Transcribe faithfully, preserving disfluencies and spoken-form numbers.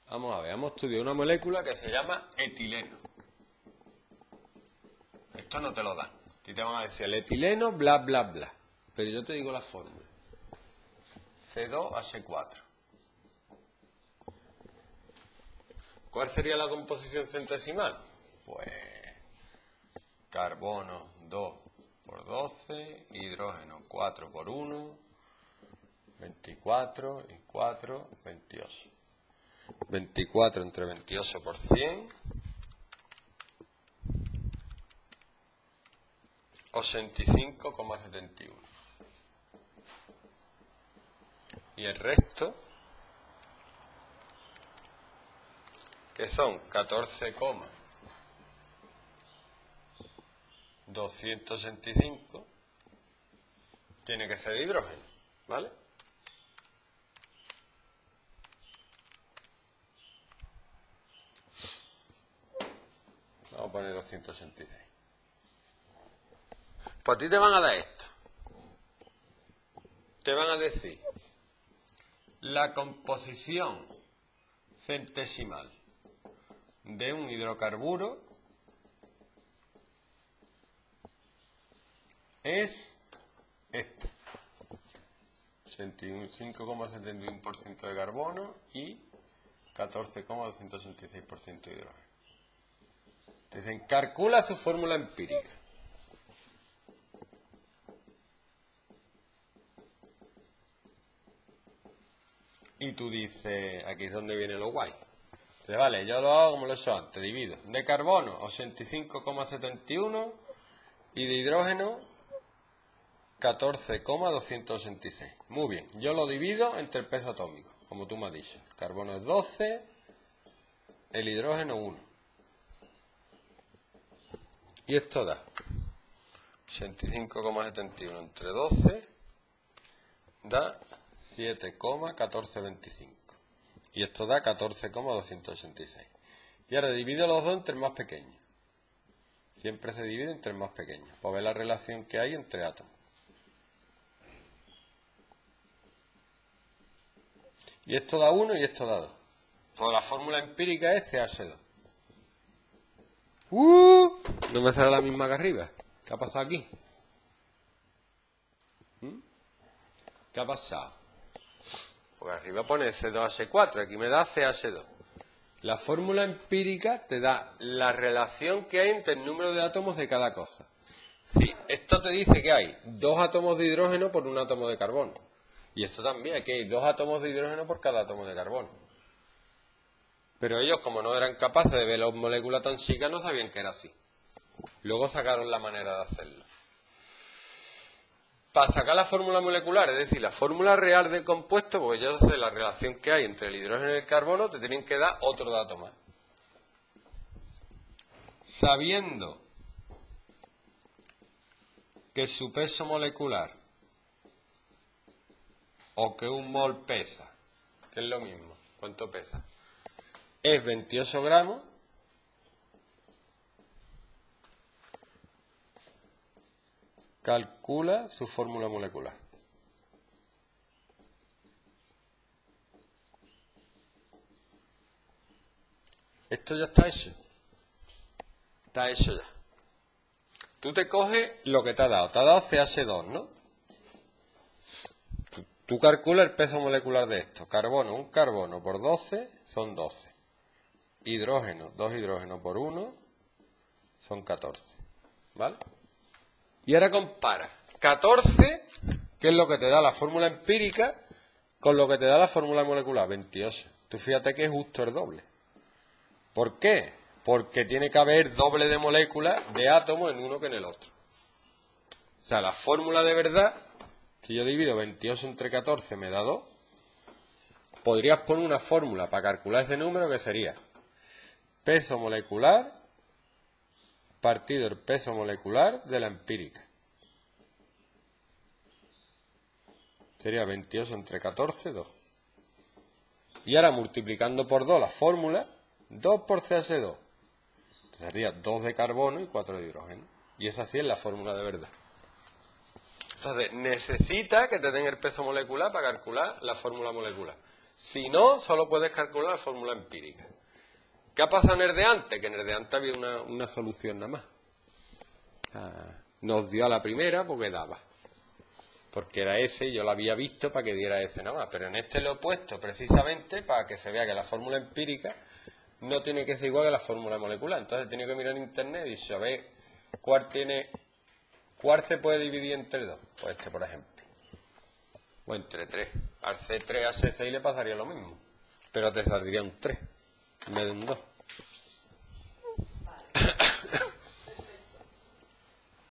Vamos a ver, hemos estudiado una molécula que se llama etileno. Esto no te lo dan. Y te van a decir el etileno, bla, bla, bla. Pero yo te digo la fórmula. C dos H cuatro. ¿Cuál sería la composición centesimal? Pues carbono dos por doce, hidrógeno cuatro por uno, veinticuatro y cuatro, veintiocho. veinticuatro entre veintiocho por cien, ochenta y cinco coma setenta y uno. Y el resto, que son catorce coma doscientos ochenta y cinco, tiene que ser de hidrógeno, ¿vale? Vamos a poner doscientos ochenta y seis. Pues a ti te van a dar esto. Te van a decir la composición centesimal de un hidrocarburo es esta. ochenta y cinco coma setenta y uno por ciento de carbono y catorce coma doscientos ochenta y seis por ciento de hidrógeno. Te dicen, calcula su fórmula empírica. Y tú dices, aquí es donde viene lo guay. Entonces, vale, yo lo hago como lo he hecho antes, divido. De carbono, ochenta y cinco coma setenta y uno y de hidrógeno, catorce coma doscientos ochenta y seis. Muy bien, yo lo divido entre el peso atómico, como tú me has dicho. El carbono es doce, el hidrógeno uno. Y esto da ochenta y cinco coma setenta y uno entre doce, da siete coma catorce veinticinco. Y esto da catorce coma doscientos ochenta y seis. Y ahora divido los dos entre el más pequeño. Siempre se divide entre el más pequeño, para ver la relación que hay entre átomos. Y esto da uno y esto da dos. Pues la fórmula empírica es C H dos. ¡Uh! No me sale la misma que arriba. ¿Qué ha pasado aquí? ¿Mm? ¿Qué ha pasado? Pues arriba pone C dos H cuatro, aquí me da C H dos. La fórmula empírica te da la relación que hay entre el número de átomos de cada cosa. Sí, esto te dice que hay dos átomos de hidrógeno por un átomo de carbono. Y esto también, aquí hay dos átomos de hidrógeno por cada átomo de carbono. Pero ellos, como no eran capaces de ver las moléculas tan chicas, no sabían que era así. Luego sacaron la manera de hacerlo. Para sacar la fórmula molecular, es decir, la fórmula real del compuesto, porque yo sé la relación que hay entre el hidrógeno y el carbono, te tienen que dar otro dato más. Sabiendo que su peso molecular, o que un mol pesa, que es lo mismo, ¿cuánto pesa? Es veintiocho gramos, calcula su fórmula molecular. Esto ya está hecho. Está hecho ya. Tú te coges lo que te ha dado. Te ha dado C H dos, ¿no? Tú, tú calculas el peso molecular de esto. Carbono, un carbono por doce son doce. Hidrógeno, dos hidrógenos por uno son catorce. ¿Vale? Y ahora compara catorce, que es lo que te da la fórmula empírica, con lo que te da la fórmula molecular, veintiocho. Tú fíjate que es justo el doble. ¿Por qué? Porque tiene que haber doble de moléculas de átomos en uno que en el otro. O sea, la fórmula de verdad, si yo divido veintiocho entre catorce me da dos, podrías poner una fórmula para calcular ese número que sería peso molecular partido el peso molecular de la empírica. Sería veintiocho entre catorce, dos. Y ahora multiplicando por dos la fórmula, dos por C H dos. Sería dos de carbono y cuatro de hidrógeno. Y esa sí es la fórmula de verdad. Entonces, necesita que te den el peso molecular para calcular la fórmula molecular. Si no, solo puedes calcular la fórmula empírica. ¿Qué ha pasado en el de antes? Que en el de antes había una, una solución nada más. Ah, nos dio a la primera porque daba. Porque era ese y yo lo había visto para que diera ese nada más. Pero en este lo he puesto precisamente para que se vea que la fórmula empírica no tiene que ser igual que la fórmula molecular. Entonces he tenido que mirar en internet y saber cuál tiene, cuál se puede dividir entre dos. Pues este, por ejemplo. O entre tres. Al C tres a C seis le pasaría lo mismo. Pero te saldría un tres en vez de un dos.